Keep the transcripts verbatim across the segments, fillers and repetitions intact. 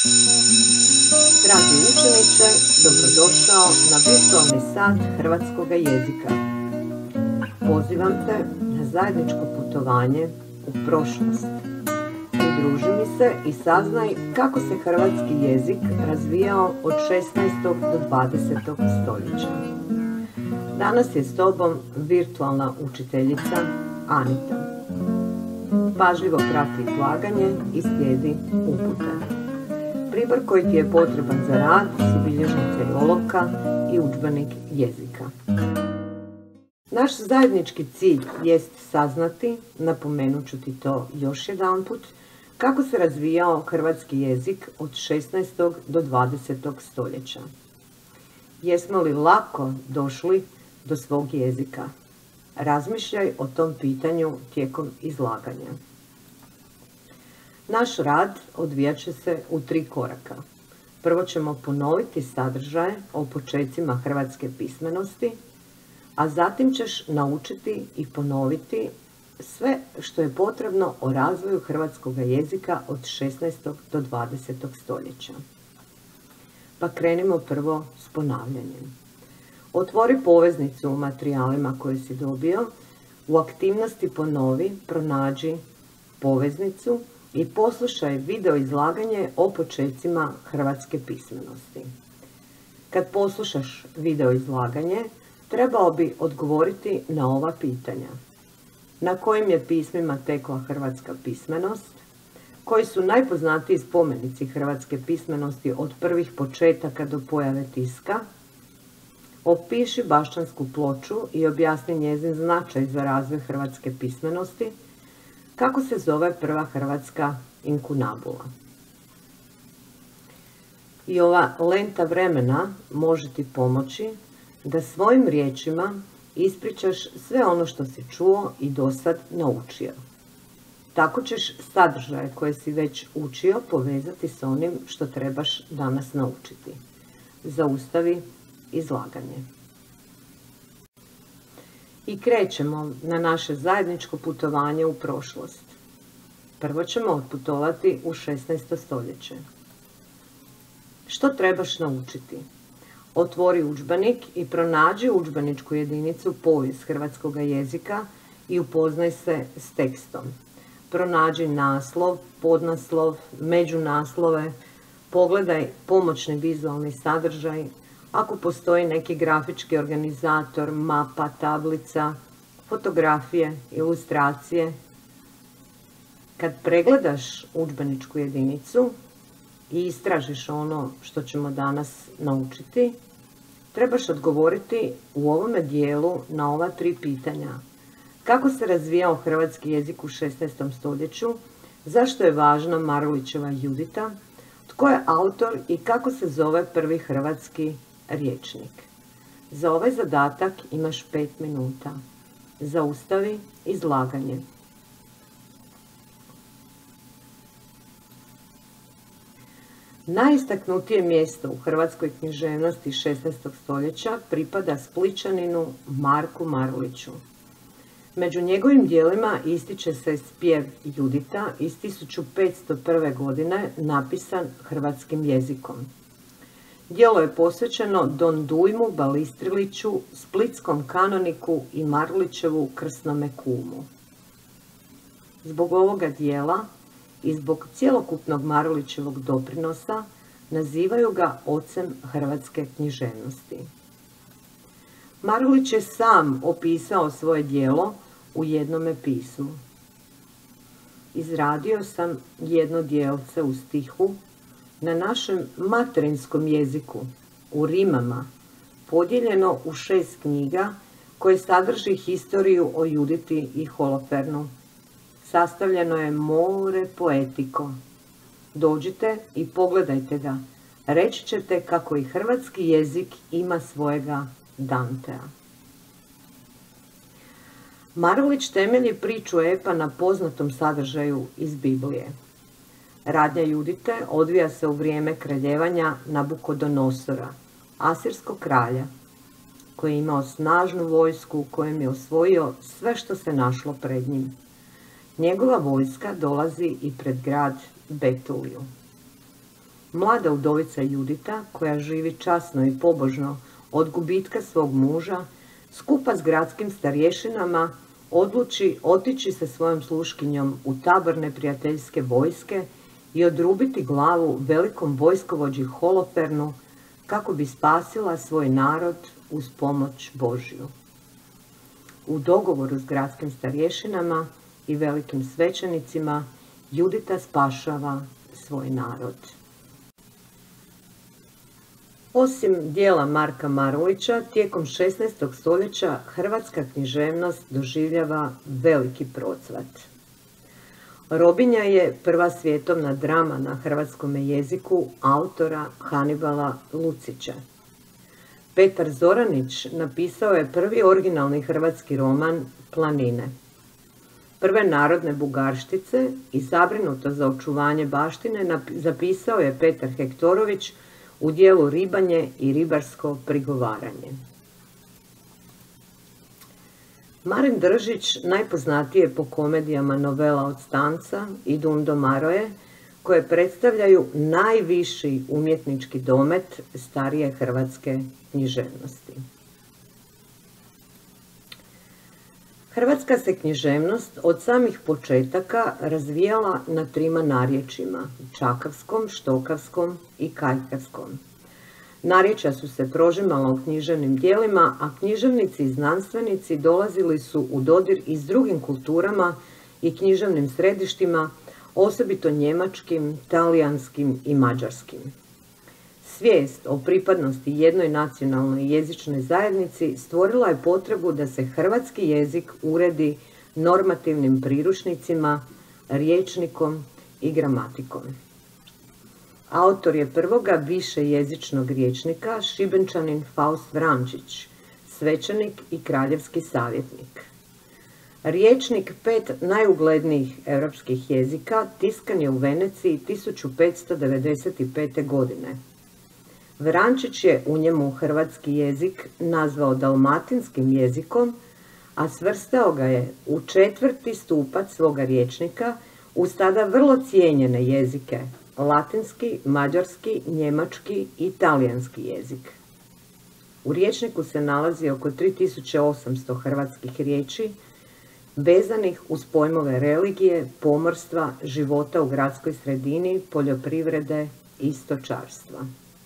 Dragi učeniče, dobrodošao na virtualni sat hrvatskog jezika. Pozivam te na zajedničko putovanje u prošlost. Udruži mi se i saznaj kako se hrvatski jezik razvijao od šesnaestog do dvadesetog stoljeća. Danas je s tobom virtualna učiteljica Anita. Pažljivo prati izlaganje i slijedi upute. Pribor koji ti je potreban za rad su bilježnica i olovka i udžbenik jezika. Naš zajednički cilj jest saznati, napomenut ću ti to još jedanput, kako se razvijao hrvatski jezik od šesnaestog do dvadesetog stoljeća. Jesmo li lako došli do svog jezika? Razmišljaj o tom pitanju tijekom izlaganja. Naš rad odvijat će se u tri koraka. Prvo ćemo ponoviti sadržaje o počecima hrvatske pismenosti, a zatim ćeš naučiti i ponoviti sve što je potrebno o razvoju hrvatskog jezika od šesnaestog do dvadesetog stoljeća. Pa krenimo prvo s ponavljanjem. Otvori poveznicu u materijalima koje si dobio, u aktivnosti ponovi, pronađi poveznicu i poslušaj video izlaganje o počecima hrvatske pismenosti. Kad poslušaš video izlaganje, trebao bi odgovoriti na ova pitanja. Na kojim je pismima tekla hrvatska pismenost? Koji su najpoznatiji spomenici hrvatske pismenosti od prvih početaka do pojave tiska? Opiši Bašćansku ploču i objasni njezin značaj za razvoj hrvatske pismenosti. Kako se zove prva hrvatska inkunabula? I ova lenta vremena može ti pomoći da svojim riječima ispričaš sve ono što si čuo i dosad naučio. Tako ćeš sadržaje koje si već učio povezati s onim što trebaš danas naučiti. Zaustavi izlaganje. I krećemo na naše zajedničko putovanje u prošlost. Prvo ćemo otputovati u šesnaesto stoljeće. Što trebaš naučiti? Otvori udžbenik i pronađi udžbeničku jedinicu povijest hrvatskog jezika i upoznaj se s tekstom. Pronađi naslov, podnaslov, međunaslove, pogledaj pomoćni vizualni sadržaj, ako postoji neki grafički organizator, mapa, tablica, fotografije, ilustracije. Kad pregledaš udžbeničku jedinicu i istražiš ono što ćemo danas naučiti, trebaš odgovoriti u ovome dijelu na ova tri pitanja. Kako se razvijao hrvatski jezik u šesnaestom stoljeću? Zašto je važna Marulićeva Judita? Tko je autor i kako se zove prvi hrvatski rječnik? Za ovaj zadatak imaš pet minuta. Zaustavi izlaganje. Najistaknutije mjesto u hrvatskoj književnosti šesnaestog stoljeća pripada Splićaninu Marku Maruliću. Među njegovim dijelima ističe se spjev Judita iz tisuću petsto prve. godine napisan hrvatskim jezikom. Djelo je posvećeno Don Dujmu Balistriliću, splitskom kanoniku i Marulićevu krsnome kumu. Zbog ovoga dijela i zbog cjelokupnog Marulićevog doprinosa nazivaju ga ocem hrvatske književnosti. Marulić je sam opisao svoje djelo u jednome pismu. Izradio sam jedno djelce u stihu na našem materinskom jeziku, u rimama, podijeljeno u šest knjiga koje sadrži historiju o Juditi i Holofernu. Sastavljeno je more poetiko. Dođite i pogledajte ga. Reći ćete kako i hrvatski jezik ima svojega Dantea. Marulić temelji priču epa na poznatom sadržaju iz Biblije. Radnja Judite odvija se u vrijeme kraljevanja Nabukodonosora, asirskog kralja, koji je imao snažnu vojsku u kojem je osvojio sve što se našlo pred njim. Njegova vojska dolazi i pred grad Betuliju. Mlada udovica Judita, koja živi časno i pobožno od gubitka svog muža, skupa s gradskim starješinama odluči otići sa svojom sluškinjom u tabor neprijateljske vojske i odrubiti glavu velikom vojskovođi Holofernu kako bi spasila svoj narod uz pomoć Božju. U dogovoru s gradskim starješinama i velikim svećenicima Judita spašava svoj narod. Osim dijela Marka Marulića, tijekom šesnaestog stoljeća hrvatska književnost doživljava veliki procvat. Robinja je prva svjetovna drama na hrvatskom jeziku autora Hanibala Lucića. Petar Zoranić napisao je prvi originalni hrvatski roman Planine. Prve narodne bugarštice i zabrinuto za očuvanje baštine zapisao je Petar Hektorović u dijelu Ribanje i ribarsko prigovaranje. Marin Držić najpoznatiji je po komedijama Novela od Stanca i Dundo Maroje, koje predstavljaju najviši umjetnički domet starije hrvatske književnosti. Hrvatska se književnost od samih početaka razvijala na trima narječjima, čakavskom, štokavskom i kajkavskom. Narječja su se prožimala u književnim dijelima, a književnici i znanstvenici dolazili su u dodir i s drugim kulturama i književnim središtima, osobito njemačkim, talijanskim i mađarskim. Svijest o pripadnosti jednoj nacionalnoj jezičnoj zajednici stvorila je potrebu da se hrvatski jezik uredi normativnim priručnicima, rječnikom i gramatikom. Autor je prvoga višejezičnog rječnika Šibenčanin Faust Vrančić, svećenik i kraljevski savjetnik. Rječnik pet najuglednijih europskih jezika tiskan je u Veneciji tisuću petsto devedeset pete. godine. Vrančić je u njemu hrvatski jezik nazvao dalmatinskim jezikom, a svrstao ga je u četvrti stupac svoga rječnika uz tada vrlo cijenjene jezike latinski, mađarski, njemački i talijanski jezik. U rječniku se nalazi oko tri tisuće osamsto hrvatskih riječi vezanih uz pojmove religije, pomorstva, života u gradskoj sredini, poljoprivrede i stočarstva.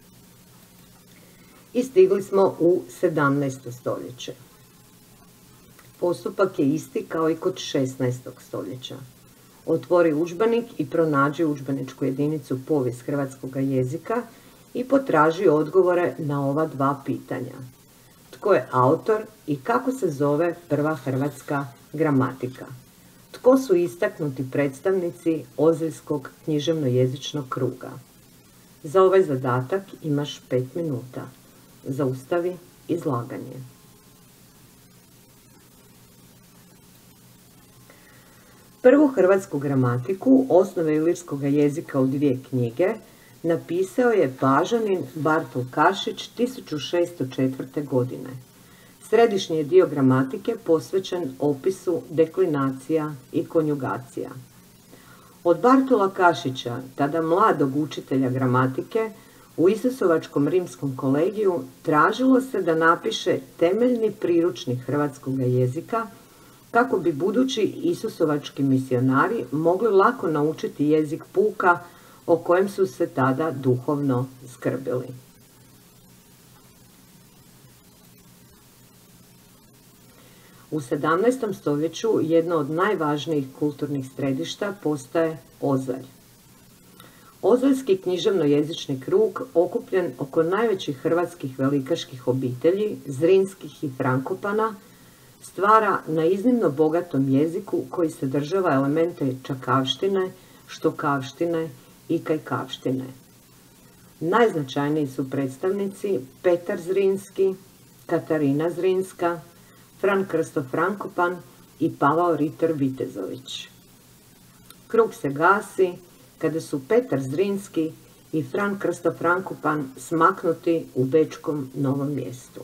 I stigli smo u sedamnaesto stoljeće. Postupak je isti kao i kod šesnaestog stoljeća. Otvori udžbenik i pronađi udžbeničku jedinicu povijest hrvatskog jezika i potraži odgovore na ova dva pitanja. Tko je autor i kako se zove prva hrvatska gramatika? Tko su istaknuti predstavnici Ozeljskog književno-jezičnog kruga? Za ovaj zadatak imaš pet minuta. Zaustavi izlaganje. Prvu hrvatsku gramatiku, osnove ilirskog jezika u dvije knjige, napisao je Pažanin Bartol Kašić tisuću šesto četvrte. godine. Središnji je dio gramatike posvećen opisu deklinacija i konjugacija. Od Bartola Kašića, tada mladog učitelja gramatike, u Isusovačkom rimskom kolegiju tražilo se da napiše temeljni priručnik hrvatskog jezika kako bi budući Isusovački misionari mogli lako naučiti jezik puka o kojem su se tada duhovno skrbili. U sedamnaestom stoljeću jedno od najvažnijih kulturnih središta postaje Ozalj. Ozaljski književno-jezični krug, okupljen oko najvećih hrvatskih velikaških obitelji, Zrinskih i Frankopana, stvara na iznimno bogatom jeziku koji sadržava elemente čakavštine, štokavštine i kajkavštine. Najznačajniji su predstavnici Petar Zrinski, Katarina Zrinska, Fran Krsto Frankopan i Pavao Ritter Vitezović. Krug se gasi kada su Petar Zrinski i Fran Krsto Frankopan smaknuti u bečkom Novom Mjestu.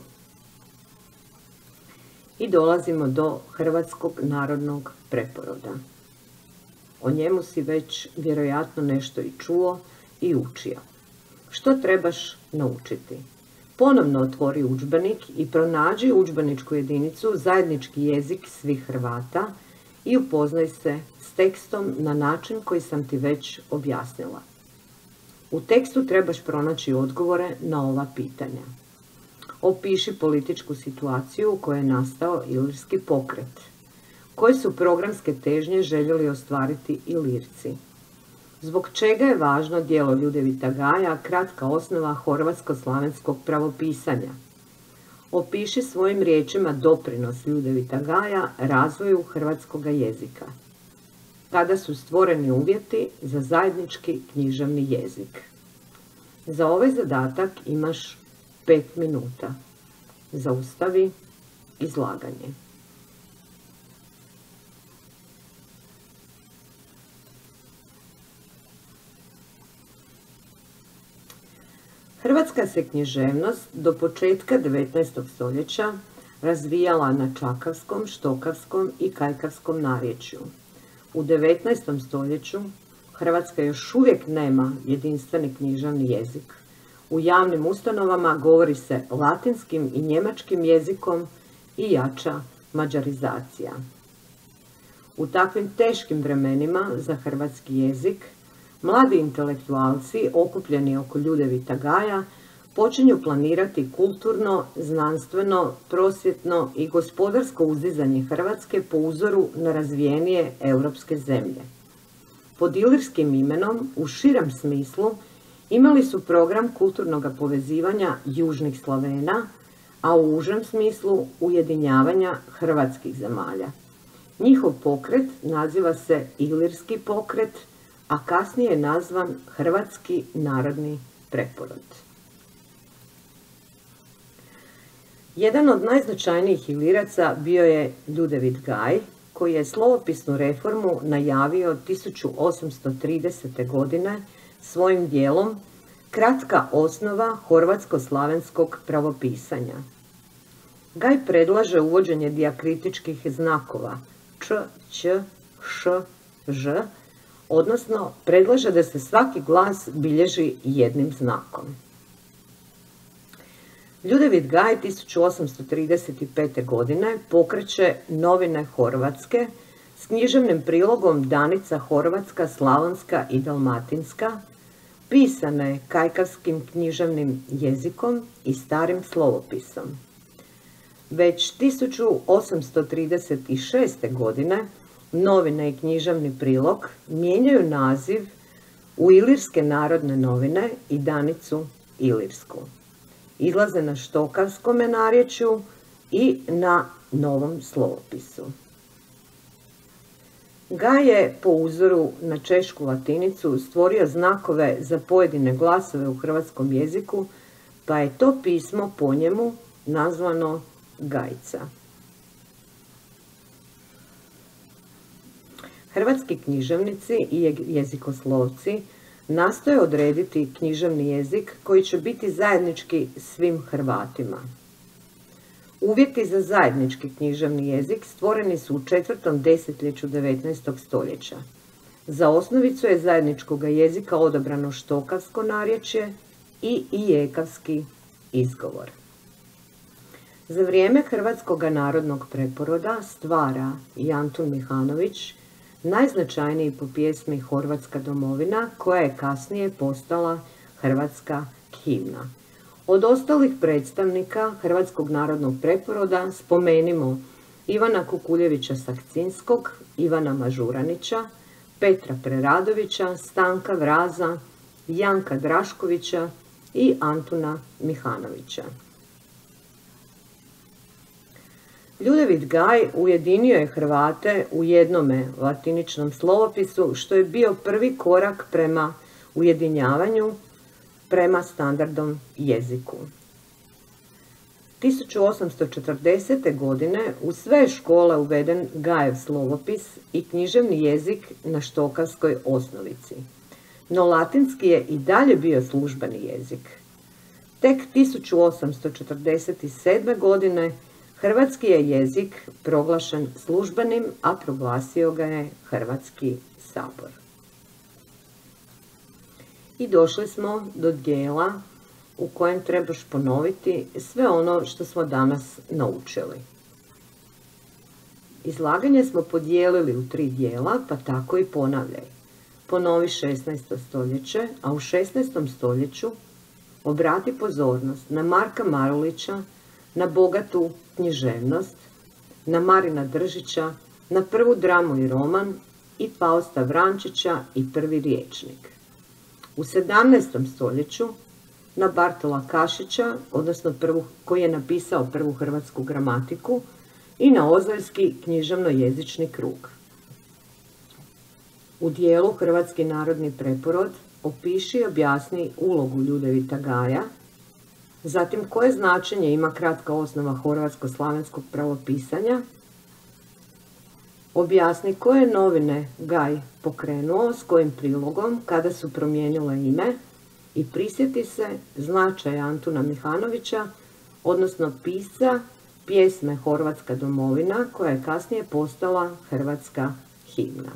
I dolazimo do hrvatskog narodnog preporoda. O njemu si već vjerojatno nešto i čuo i učio. Što trebaš naučiti? Ponovno otvori udžbenik i pronađi udžbeničku jedinicu zajednički jezik svih Hrvata i upoznaj se s tekstom na način koji sam ti već objasnila. U tekstu trebaš pronaći odgovore na ova pitanja. Opiši političku situaciju u kojoj je nastao ilirski pokret. Koje su programske težnje željeli ostvariti Ilirci? Zbog čega je važno djelo Ljudevita Gaja, kratka osnova horvatsko-slavenskog pravopisanja? Opiši svojim riječima doprinos Ljudevita Gaja razvoju hrvatskog jezika. Kada su stvoreni uvjeti za zajednički književni jezik? Za ovaj zadatak imaš pet minuta. Zaustavi izlaganje. Hrvatska se književnost do početka devetnaestog stoljeća razvijala na čakavskom, štokavskom i kajkavskom narječju. U devetnaestom stoljeću Hrvatska još uvijek nema jedinstveni književni jezik. U javnim ustanovama govori se latinskim i njemačkim jezikom i jača mađarizacija. U takvim teškim vremenima za hrvatski jezik mladi intelektualci okupljeni oko Ljudevita Gaja počinju planirati kulturno, znanstveno, prosvjetno i gospodarsko uzdizanje Hrvatske po uzoru na razvijenije europske zemlje. Pod ilirskim imenom, u širem smislu, imali su program kulturnog povezivanja južnih Slavena, a u užem smislu ujedinjavanja hrvatskih zemalja. Njihov pokret naziva se Ilirski pokret, a kasnije je nazvan Hrvatski narodni preporod. Jedan od najznačajnijih Iliraca bio je Ljudevit Gaj, koji je slovopisnu reformu najavio tisuću osamsto tridesete. godine svojim dijelom Kratka osnova horvatsko-slavenskog pravopisanja. Gaj predlaže uvođenje dijakritičkih znakova č, ć, š, ž, odnosno predlaže da se svaki glas bilježi jednim znakom. Ljudevit Gaj tisuću osamsto trideset pete. godine pokreće Novine Horvatske s književnim prilogom Danica Horvatska, Slavonska i Dalmatinska, pisane kajkavskim književnim jezikom i starim slovopisom. Već tisuću osamsto trideset šeste. godine novine i književni prilog mijenjaju naziv u Ilirske narodne novine i Danicu Ilirsku. Izlaze na štokavskome narječju i na novom slovopisu. Gaj je po uzoru na češku latinicu stvorio znakove za pojedine glasove u hrvatskom jeziku, pa je to pismo po njemu nazvano Gajca. Hrvatski književnici i jezikoslovci nastoje odrediti književni jezik koji će biti zajednički svim Hrvatima. Uvjeti za zajednički književni jezik stvoreni su u četvrtom desetljeću devetnaestog stoljeća. Za osnovicu je zajedničkog jezika odabrano štokavsko narječje i ijekavski izgovor. Za vrijeme Hrvatskog narodnog preporoda stvara i Antun Mihanović, najznačajniji po pjesmi Horvatska domovina, koja je kasnije postala hrvatska himna. Od ostalih predstavnika Hrvatskog narodnog preporoda spomenimo Ivana Kukuljevića Sakcinskog, Ivana Mažuranića, Petra Preradovića, Stanka Vraza, Janka Draškovića i Antuna Mihanovića. Ljudevit Gaj ujedinio je Hrvate u jednome latiničnom slovopisu, što je bio prvi korak prema ujedinjavanju prema standardnom jeziku. tisuću osamsto četrdesete. godine u sve škole uveden Gajev slovopis i književni jezik na štokavskoj osnovici, no latinski je i dalje bio službeni jezik. Tek tisuću osamsto četrdeset sedme. godine hrvatski je jezik proglašen službenim, a proglasio ga je Hrvatski sabor. I došli smo do dijela u kojem trebaš ponoviti sve ono što smo danas naučili. Izlaganje smo podijelili u tri dijela, pa tako i ponavljaj. Ponovi šesnaesto stoljeće, a u šesnaestom stoljeću obrati pozornost na Marka Marulića, na bogatu književnost, na Marina Držića, na prvu dramu i roman i Fausta Vrančića i prvi rječnik. U sedamnaestom stoljeću na Bartola Kašića, odnosno prvu, koji je napisao prvu hrvatsku gramatiku, i na Ozaljski književno-jezični krug. U dijelu Hrvatski narodni preporod opiši i objasni ulogu Ljudevita Gaja, zatim koje značenje ima kratka osnova horvatsko-slavenskog pravopisanja, objasni koje novine Gaj pokrenuo, s kojim prilogom, kada su promijenile ime, i prisjeti se značaja Antuna Mihanovića, odnosno pisca pjesme Horvatska domovina, koja je kasnije postala hrvatska himna.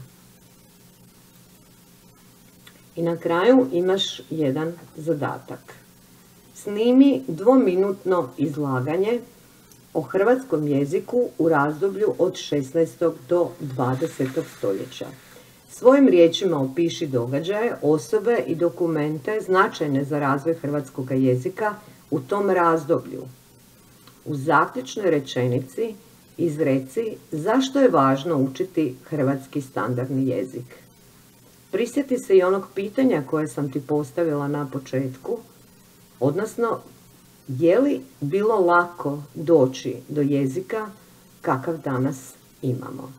I na kraju imaš jedan zadatak. Snimi dvominutno izlaganje o hrvatskom jeziku u razdoblju od šesnaestog do dvadesetog stoljeća. Svojim riječima opiši događaje, osobe i dokumente značajne za razvoj hrvatskog jezika u tom razdoblju. U zaključnoj rečenici izreci zašto je važno učiti hrvatski standardni jezik. Prisjeti se i onog pitanja koje sam ti postavila na početku, odnosno je li bilo lako doći do jezika kakav danas imamo.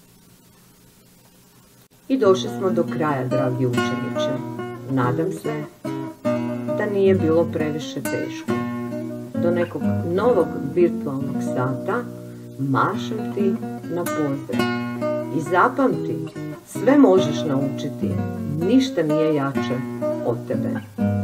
I došli smo do kraja, dragi učeniče. Nadam se da nije bilo previše teško. Do nekog novog virtualnog sata mašem ti na pozdrav. I zapamti, sve možeš naučiti, ništa nije jače od tebe.